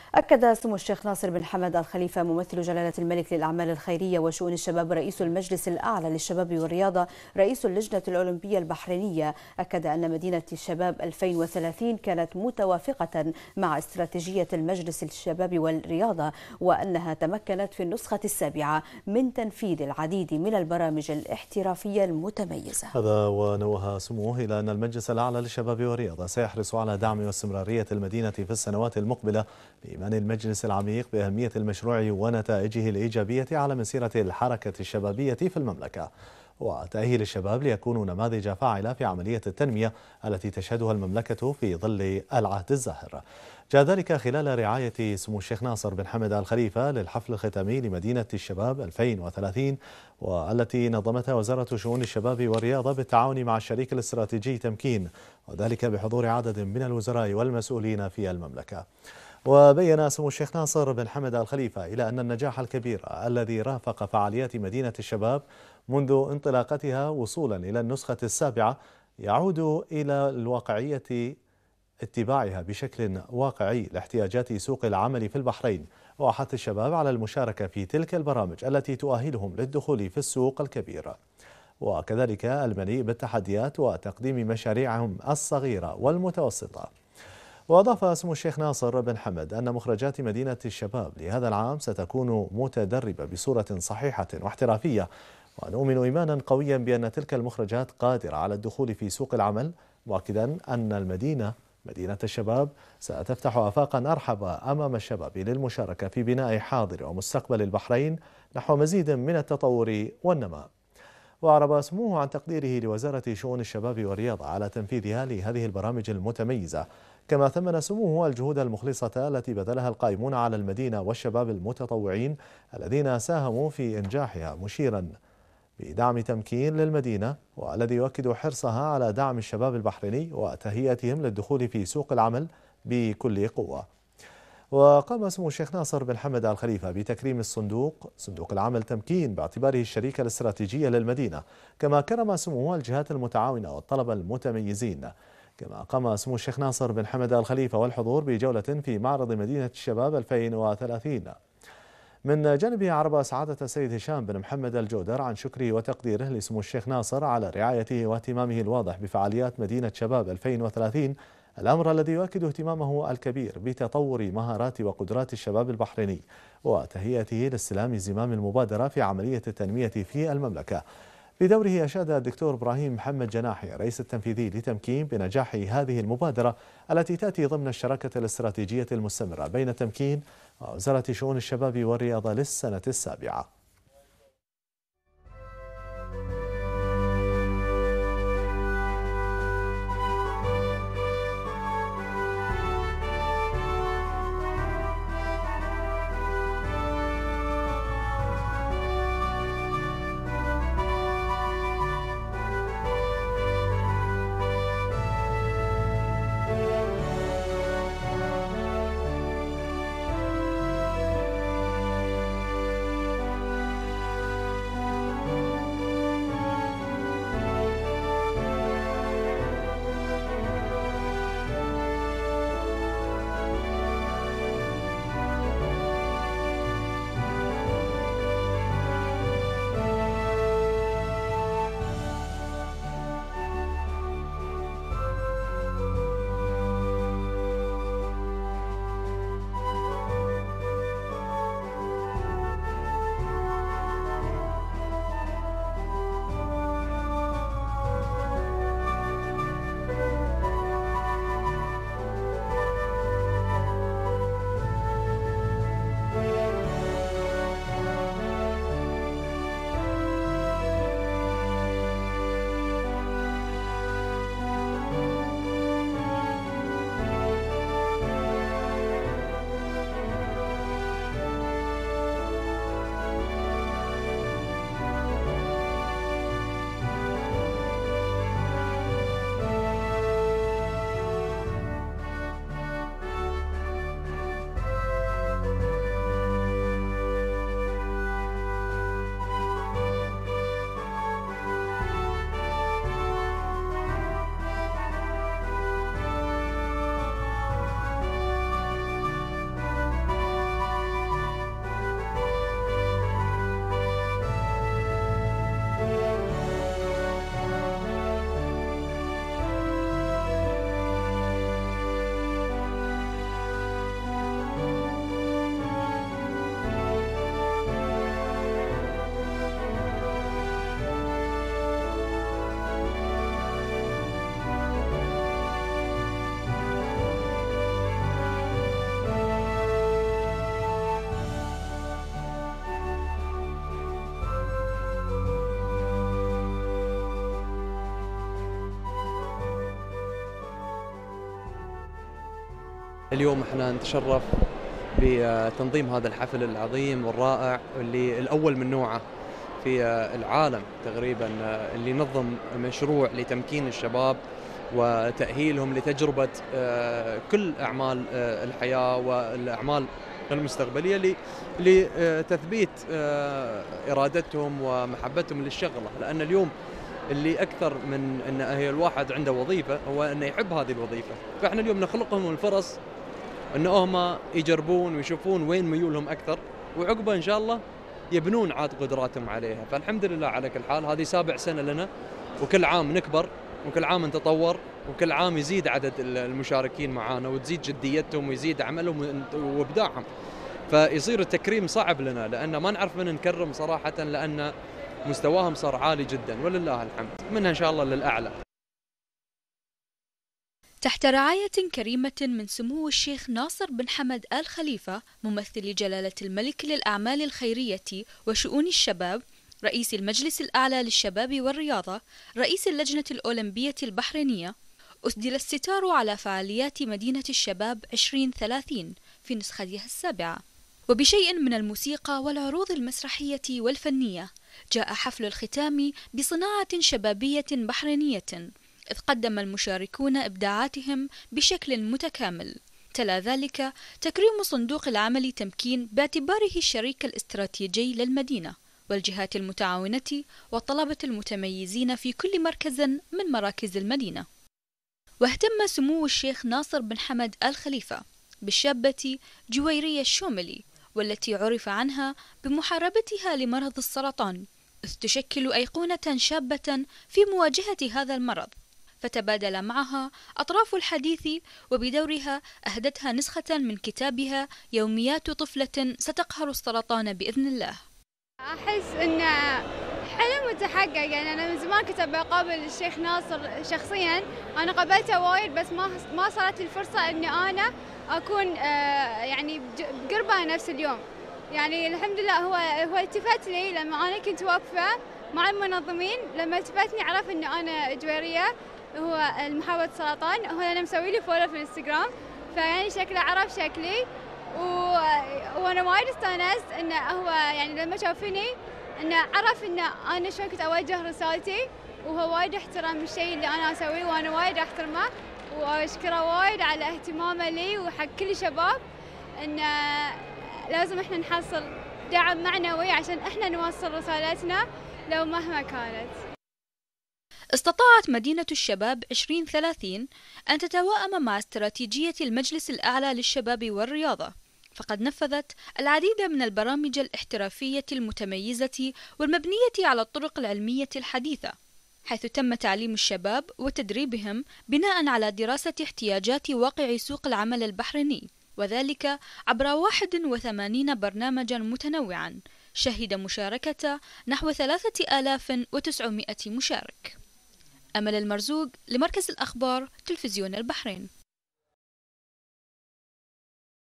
أكد سمو الشيخ ناصر بن حمد الخليفة ممثل جلالة الملك للأعمال الخيرية وشؤون الشباب رئيس المجلس الأعلى للشباب والرياضة رئيس اللجنة الأولمبية البحرينية، أكد أن مدينة الشباب 2030 كانت متوافقة مع استراتيجية المجلس الشباب والرياضة، وأنها تمكنت في النسخة السابعة من تنفيذ العديد من البرامج الاحترافية المتميزة. هذا ونوه سموه إلى أن المجلس الأعلى للشباب والرياضة سيحرص على دعم واستمرارية المدينة في السنوات المقبلة بإيمان المجلس العميق بأهمية المشروع ونتائجه الإيجابية على مسيرة الحركة الشبابية في المملكة، وتأهيل الشباب ليكونوا نماذج فاعلة في عملية التنمية التي تشهدها المملكة في ظل العهد الزاهر. جاء ذلك خلال رعاية سمو الشيخ ناصر بن حمد الخليفة للحفل الختامي لمدينة الشباب 2030، والتي نظمتها وزارة شؤون الشباب والرياضة بالتعاون مع الشريك الاستراتيجي تمكين، وذلك بحضور عدد من الوزراء والمسؤولين في المملكة. وبين سمو الشيخ ناصر بن حمد الخليفة إلى أن النجاح الكبير الذي رافق فعاليات مدينة الشباب منذ انطلاقتها وصولا إلى النسخة السابعة يعود إلى الواقعية اتباعها بشكل واقعي لاحتياجات سوق العمل في البحرين، وحث الشباب على المشاركة في تلك البرامج التي تؤهلهم للدخول في السوق الكبير، وكذلك المليء بالتحديات وتقديم مشاريعهم الصغيرة والمتوسطة. وأضاف سمو الشيخ ناصر بن حمد أن مخرجات مدينة الشباب لهذا العام ستكون متدربة بصورة صحيحة واحترافية، ونؤمن إيمانا قويا بأن تلك المخرجات قادرة على الدخول في سوق العمل، مؤكدا أن مدينة الشباب ستفتح آفاقا أرحب أمام الشباب للمشاركة في بناء حاضر ومستقبل البحرين نحو مزيد من التطور والنماء. وأعرب سموه عن تقديره لوزارة شؤون الشباب والرياضة على تنفيذها لهذه البرامج المتميزة، كما ثمن سموه الجهود المخلصة التي بذلها القائمون على المدينة والشباب المتطوعين الذين ساهموا في إنجاحها، مشيرا بدعم تمكين للمدينة والذي يؤكد حرصها على دعم الشباب البحريني وتهيئتهم للدخول في سوق العمل بكل قوة. وقام سمو الشيخ ناصر بن حمد الخليفة بتكريم صندوق العمل تمكين باعتباره الشريك الاستراتيجي للمدينة، كما كرم سموه الجهات المتعاونة والطلبة المتميزين. كما قام سمو الشيخ ناصر بن حمد الخليفة والحضور بجولة في معرض مدينة الشباب 2030. من جانبه أعرب سعادة السيد هشام بن محمد الجودر عن شكره وتقديره لسمو الشيخ ناصر على رعايته واهتمامه الواضح بفعاليات مدينة شباب 2030، الأمر الذي يؤكد اهتمامه الكبير بتطور مهارات وقدرات الشباب البحريني وتهيئته لاستلام زمام المبادرة في عملية التنمية في المملكة. بدوره أشاد الدكتور إبراهيم محمد جناحي رئيس التنفيذي لتمكين بنجاح هذه المبادرة التي تأتي ضمن الشراكة الاستراتيجية المستمرة بين تمكين ووزارة شؤون الشباب والرياضة للسنة السابعة. اليوم احنا نتشرف بتنظيم هذا الحفل العظيم والرائع اللي الأول من نوعه في العالم تقريبا، اللي نظم مشروع لتمكين الشباب وتأهيلهم لتجربة كل أعمال الحياة والأعمال المستقبلية لتثبيت إرادتهم ومحبتهم للشغلة. لأن اليوم اللي أكثر من أن هي الواحد عنده وظيفة هو أنه يحب هذه الوظيفة، فإحنا اليوم نخلقهم الفرص أن هم يجربون ويشوفون وين ميولهم أكثر، وعقبه إن شاء الله يبنون عاد قدراتهم عليها. فالحمد لله على كل حال، هذه 7 سنة لنا، وكل عام نكبر وكل عام نتطور وكل عام يزيد عدد المشاركين معانا وتزيد جديتهم ويزيد عملهم وابداعهم، فيصير التكريم صعب لنا لأن ما نعرف من نكرم صراحة، لأن مستواهم صار عالي جدا ولله الحمد، منها إن شاء الله للأعلى. تحت رعاية كريمة من سمو الشيخ ناصر بن حمد آل خليفة ممثل جلالة الملك للأعمال الخيرية وشؤون الشباب، رئيس المجلس الأعلى للشباب والرياضة، رئيس اللجنة الأولمبية البحرينية، أسدل الستار على فعاليات مدينة الشباب 2030 في نسختها 7، وبشيء من الموسيقى والعروض المسرحية والفنية جاء حفل الختام بصناعة شبابية بحرينية، إذ قدم المشاركون إبداعاتهم بشكل متكامل. تلا ذلك تكريم صندوق العمل تمكين باعتباره الشريك الاستراتيجي للمدينة والجهات المتعاونة والطلبة المتميزين في كل مركز من مراكز المدينة. واهتم سمو الشيخ ناصر بن حمد آل خليفة بالشابة جويرية الشوملي، والتي عرف عنها بمحاربتها لمرض السرطان، إذ تشكل أيقونة شابة في مواجهة هذا المرض، فتبادل معها أطراف الحديث، وبدورها أهدتها نسخة من كتابها يوميات طفلة ستقهر السرطان بإذن الله. أحس إن حلم متحقق، يعني أنا من زمان كنت بقابل الشيخ ناصر شخصياً، أنا قابلته وايد بس ما صارت لي الفرصة إني أنا أكون يعني بقربه نفس اليوم. يعني الحمد لله هو التفت لي لما أنا كنت واقفة مع المنظمين، لما التفتني عرف إن أنا جويرية هو المحاولة السرطان، هو أنا مسوي لي فولو في الانستغرام، فيعني شكله عرف شكلي وانا وايد استانست انه هو يعني لما شافني انه عرف ان انا شلون كنت اوجه رسالتي، وهو وايد احترم الشيء اللي انا اسويه وانا وايد احترمه واشكره وايد على اهتمامه لي وحق كل الشباب، انه لازم احنا نحصل دعم معنوي عشان احنا نوصل رسالتنا لو مهما كانت. استطاعت مدينة الشباب 2030 أن تتواءم مع استراتيجية المجلس الأعلى للشباب والرياضة، فقد نفذت العديد من البرامج الاحترافية المتميزة والمبنية على الطرق العلمية الحديثة، حيث تم تعليم الشباب وتدريبهم بناء على دراسة احتياجات واقع سوق العمل البحريني، وذلك عبر 81 برنامجا متنوعا شهد مشاركة نحو 3900 مشارك. أمل المرزوق لمركز الأخبار تلفزيون البحرين.